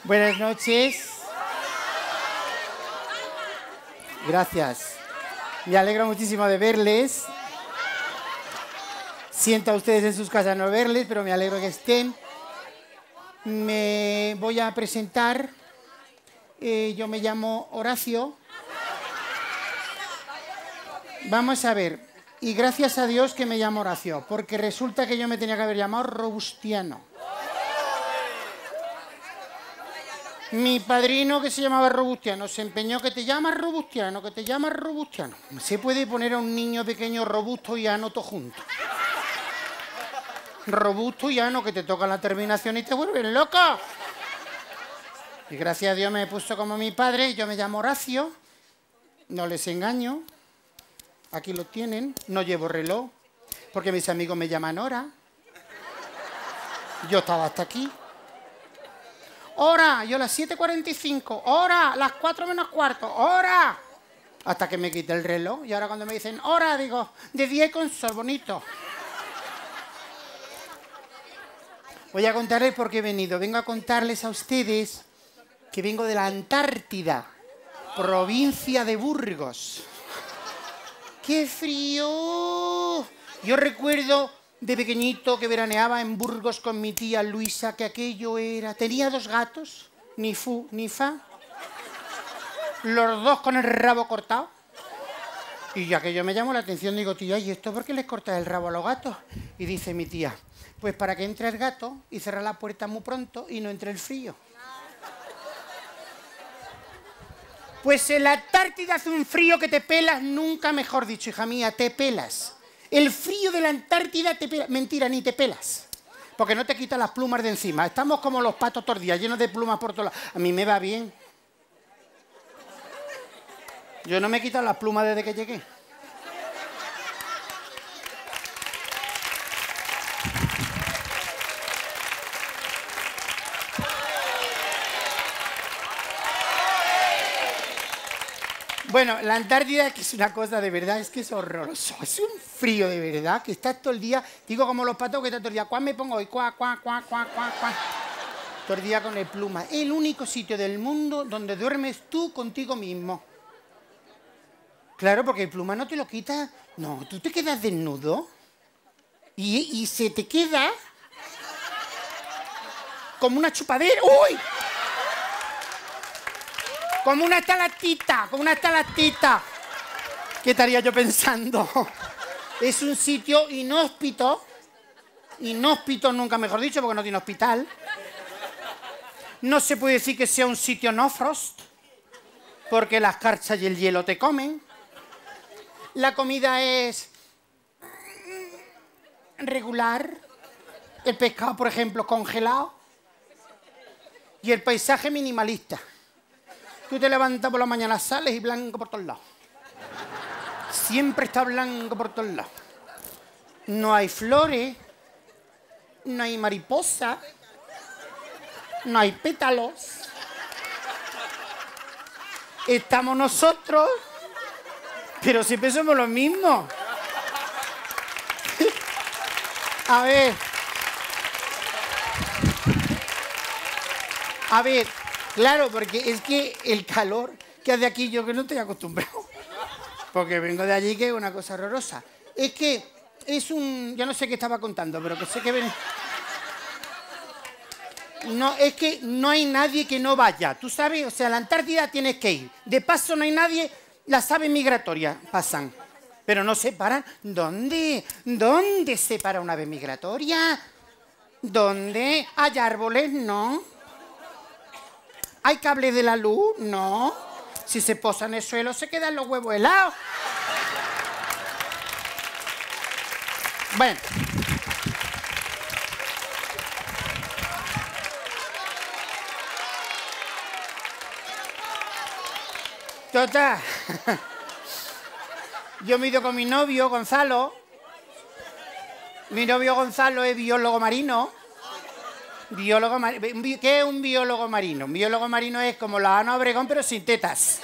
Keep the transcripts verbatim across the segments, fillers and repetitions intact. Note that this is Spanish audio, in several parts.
Buenas noches. Gracias. Me alegro muchísimo de verles. Siento a ustedes en sus casas no verles, pero me alegro que estén. Me voy a presentar. Eh, yo me llamo Horacio. Vamos a ver. Y gracias a Dios que me llamo Horacio, porque resulta que yo me tenía que haber llamado Robustiano. Mi padrino, que se llamaba Robustiano, se empeñó que te llamas Robustiano, que te llamas Robustiano. Se puede poner a un niño pequeño robusto y ano todo junto. Robusto y ano, que te toca la terminación y te vuelven loco. Y gracias a Dios me puso como mi padre. Yo me llamo Horacio, no les engaño. Aquí lo tienen, no llevo reloj, porque mis amigos me llaman Hora. Yo estaba hasta aquí. Hora, yo a las siete cuarenta y cinco, hora, las cuatro menos cuarto, hora. Hasta que me quité el reloj y ahora cuando me dicen hora, digo, de diez con sol, bonito. Voy a contarles por qué he venido. Vengo a contarles a ustedes que vengo de la Antártida, provincia de Burgos. ¡Qué frío! Yo recuerdo de pequeñito que veraneaba en Burgos con mi tía Luisa, que aquello era... Tenía dos gatos, ni fu ni fa, los dos con el rabo cortado. Y ya que yo me llamó la atención, digo, tía, ¿y esto por qué les cortas el rabo a los gatos? Y dice mi tía, pues para que entre el gato y cerrar la puerta muy pronto y no entre el frío. Pues en la Antártida hace un frío que te pelas, nunca mejor dicho, hija mía, te pelas. El frío de la Antártida te pela. Mentira, ni te pelas. Porque no te quitan las plumas de encima. Estamos como los patos todos los días, llenos de plumas por todos lados. A mí me va bien. Yo no me he quitado las plumas desde que llegué. Bueno, la Antártida, que es una cosa de verdad, es que es horroroso. Es un frío de verdad, que estás todo el día, digo como los patos que están todo el día, ¿cuál me pongo hoy? Cuá, cuá, cuá, cuá, cuá, cuá. Todo el día con el pluma. El único sitio del mundo donde duermes tú contigo mismo. Claro, porque el pluma no te lo quita. No, tú te quedas desnudo y, y se te queda como una chupadera. ¡Uy! Como una estalactita, como una estalactita. ¿Qué estaría yo pensando? Es un sitio inhóspito. Inhóspito, nunca mejor dicho, porque no tiene hospital. No se puede decir que sea un sitio no frost, porque las carchas y el hielo te comen. La comida es regular. El pescado, por ejemplo, congelado. Y el paisaje minimalista. Tú te levantas por la mañana, sales y blanco por todos lados. Siempre está blanco por todos lados. No hay flores, no hay mariposa, no hay pétalos. Estamos nosotros, pero siempre somos los mismos. A ver. A ver. Claro, porque es que el calor que hace aquí yo que no estoy acostumbrado. Porque vengo de allí que es una cosa horrorosa. Es que es un... Yo no sé qué estaba contando, pero que sé que ven... No, es que no hay nadie que no vaya. Tú sabes, o sea, a la Antártida tienes que ir. De paso no hay nadie... Las aves migratorias pasan. Pero no se paran. ¿Dónde? ¿Dónde se para una ave migratoria? ¿Dónde? ¿Hay árboles? No. ¿Hay cables de la luz? No. Si se posa en el suelo, se quedan los huevos helados. Bueno. Total. Yo me he ido con mi novio, Gonzalo. Mi novio Gonzalo es biólogo marino. Biólogo marino. ¿Qué es un biólogo marino? Un biólogo marino es como la Ana Obregón, pero sin tetas.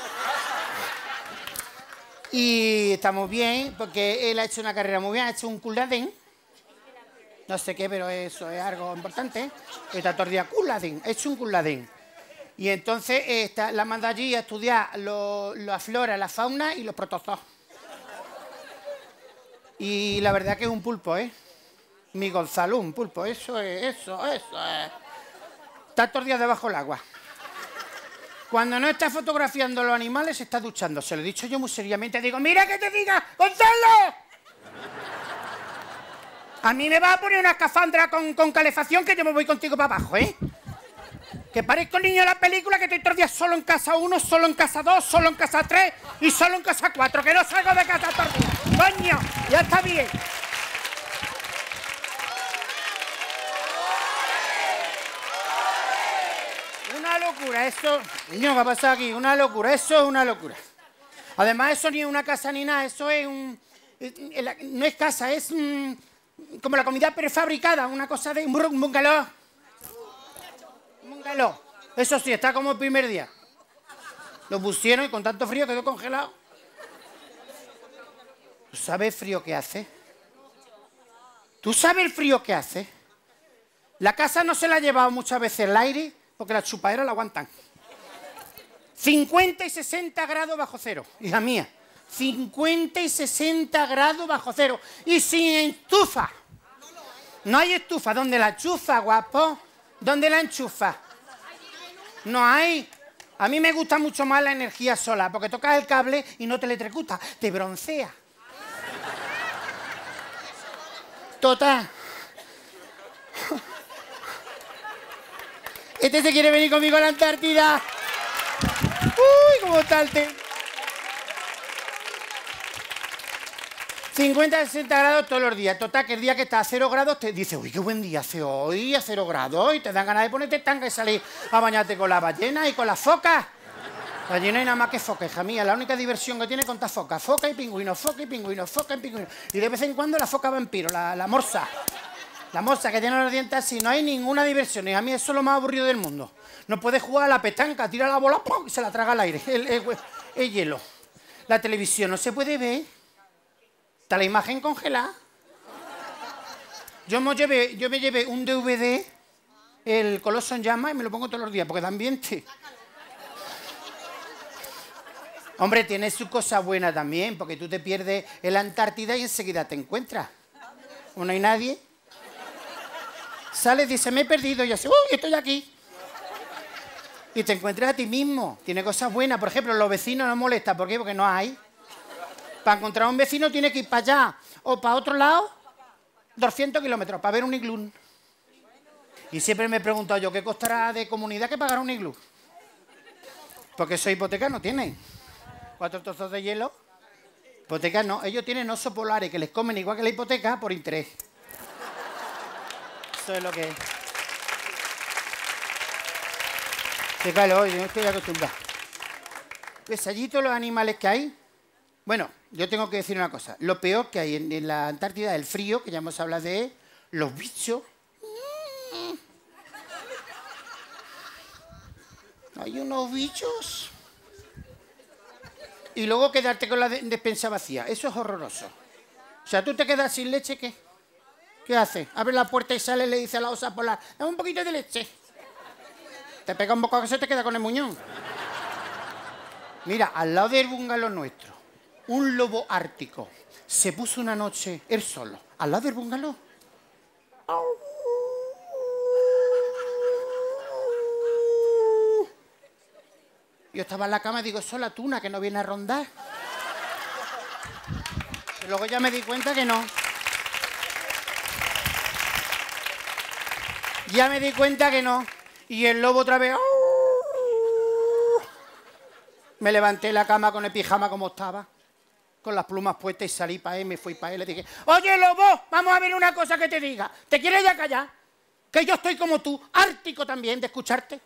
Y estamos bien, porque él ha hecho una carrera muy bien, ha hecho un Culdaden. No sé qué, pero eso es algo importante. Está todo el día Culdaden, ha hecho un Culdaden. Y entonces eh, está, la manda allí a estudiar lo, la flora, la fauna y los protozoos. Y la verdad que es un pulpo, ¿eh? Mi Gonzalo, un pulpo. Eso es, eso, eso es. Está todos los días debajo del agua. Cuando no está fotografiando los animales, se está duchando. Se lo he dicho yo muy seriamente. Digo, mira que te diga, Gonzalo. A mí me va a poner una escafandra con, con calefacción que yo me voy contigo para abajo, ¿eh? Que parezco niño de la película que estoy todos los días solo en casa uno, solo en casa dos, solo en casa tres y solo en casa cuatro. Que no salgo de casa todos los días. ¡Coño! Ya está bien. Una locura, eso... Niño, ¿qué ha pasado aquí? Una locura, eso es una locura. Además, eso ni es una casa ni nada, eso es un... No es casa, es un... como la comida prefabricada, una cosa de un bungalow. Un bungalow. Eso sí, está como el primer día. Lo pusieron y con tanto frío quedó congelado. ¿Tú sabes el frío que hace? ¿Tú sabes el frío que hace? La casa no se la ha llevado muchas veces el aire porque las chupaderas la aguantan. cincuenta y sesenta grados bajo cero, hija mía. cincuenta y sesenta grados bajo cero. Y sin estufa. No hay estufa. ¿Dónde la enchufa, guapo? ¿Dónde la enchufa? No hay. A mí me gusta mucho más la energía solar, porque tocas el cable y no te electrocuta, te broncea. Total. Este se quiere venir conmigo a la Antártida. Uy, cómo está el té. cincuenta, sesenta grados todos los días. Total, que el día que está a cero grados te dice, uy, qué buen día hace hoy, a cero grados, y te dan ganas de ponerte tanga y salir a bañarte con las ballenas y con las focas. Ballena y nada más que foca, hija mía. La única diversión que tiene es contar foca. Foca y pingüino, foca y pingüino, foca y pingüino. Y de vez en cuando la foca vampiro, la, la morsa. La morsa que tiene los dientes así. No hay ninguna diversión. Y a mí eso es lo más aburrido del mundo. No puedes jugar a la petanca, tira la bola ¡pum! Y se la traga al aire. El, el, el hielo. La televisión no se puede ver. Está la imagen congelada. Yo me llevé, yo me llevé un D V D, el Coloso en Llamas, y me lo pongo todos los días, porque da ambiente. Hombre, tiene su cosa buena también, porque tú te pierdes en la Antártida y enseguida te encuentras. Como no hay nadie. Sales y dices, me he perdido, y así, uy, estoy aquí. Y te encuentras a ti mismo. Tiene cosas buenas. Por ejemplo, los vecinos no molestan. ¿Por qué? Porque no hay. Para encontrar a un vecino tiene que ir para allá o para otro lado doscientos kilómetros para ver un iglú. Y siempre me he preguntado yo, ¿qué costará de comunidad que pagar un iglú? Porque eso hipoteca no tienen. Cuatro trozos de hielo. Hipoteca no. Ellos tienen osos polares que les comen igual que la hipoteca por interés. Eso es lo que es. Qué calor, yo no estoy acostumbrado. Pues allí todos los animales que hay. Bueno, yo tengo que decir una cosa. Lo peor que hay en, en la Antártida es el frío, que ya hemos hablado de él, los bichos. Hay unos bichos. Y luego quedarte con la de despensa vacía. Eso es horroroso. O sea, tú te quedas sin leche, ¿qué? ¿Qué haces? Abre la puerta y sale y le dice a la osa polar, dame un poquito de leche. Te pega un bocado que se te queda con el muñón. Mira, al lado del bungalow nuestro, un lobo ártico se puso una noche, él solo, al lado del bungalow. Yo estaba en la cama y digo, eso es la tuna que no viene a rondar. Y luego ya me di cuenta que no. Ya me di cuenta que no. Y el lobo otra vez... Me levanté de la cama con el pijama como estaba, con las plumas puestas y salí para él, me fui para él, le dije, oye, lobo, vamos a ver una cosa que te diga. ¿Te quieres ya callar? Que yo estoy como tú, ártico también de escucharte.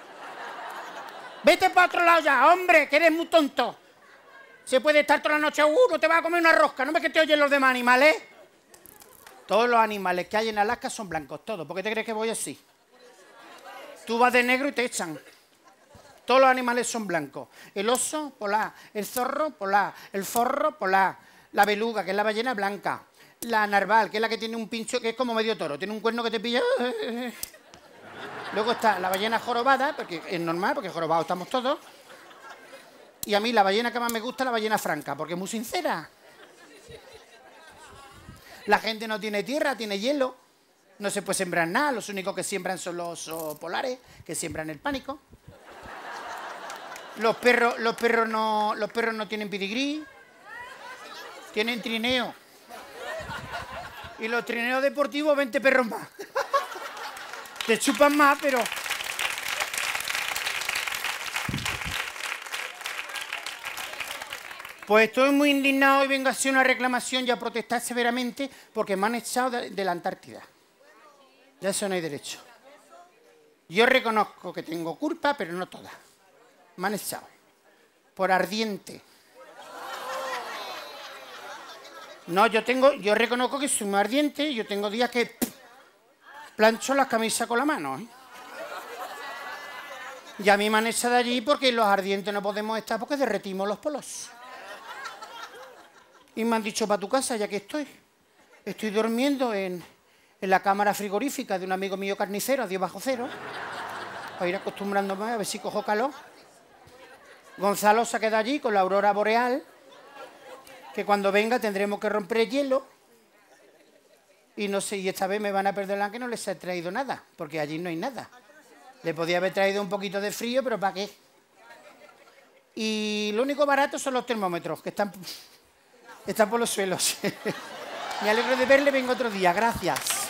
Vete para otro lado ya, hombre, que eres muy tonto. Se puede estar toda la noche, uh, no te vas a comer una rosca, ¿no ves que te oyen los demás animales? Todos los animales que hay en Alaska son blancos, todos. ¿Por qué te crees que voy así? Tú vas de negro y te echan. Todos los animales son blancos. El oso, polar. El zorro, polar. El forro, polar. La beluga, que es la ballena, blanca. La narval, que es la que tiene un pincho que es como medio toro. Tiene un cuerno que te pilla... Luego está la ballena jorobada, porque es normal, porque jorobados estamos todos. Y a mí la ballena que más me gusta es la ballena franca, porque es muy sincera. La gente no tiene tierra, tiene hielo. No se puede sembrar nada. Los únicos que siembran son los osos polares, que siembran el pánico. Los perros, los perros no, los perros no tienen pedigrí. Tienen trineo. Y los trineos deportivos, veinte perros más. Te chupan más, pero... Pues estoy muy indignado y vengo a hacer una reclamación y a protestar severamente porque me han echado de, de la Antártida. De eso no hay derecho. Yo reconozco que tengo culpa, pero no toda. Me han echado. Por ardiente. No, yo tengo, yo reconozco que soy muy ardiente. Yo tengo días que pff, plancho las camisas con la mano, ¿eh? Y a mí me han echado de allí porque los ardientes no podemos estar porque derretimos los polos. Y me han dicho, para tu casa, ya que estoy. Estoy durmiendo en, en la cámara frigorífica de un amigo mío carnicero, a diez bajo cero. Para ir acostumbrándome a ver si cojo calor. Gonzalo se ha quedado allí con la aurora boreal, que cuando venga tendremos que romper el hielo. Y no sé, y esta vez me van a perdonar que no les he traído nada, porque allí no hay nada. Le podía haber traído un poquito de frío, pero ¿para qué? Y lo único barato son los termómetros, que están... Está por los suelos. Me alegro de verle, vengo otro día. Gracias.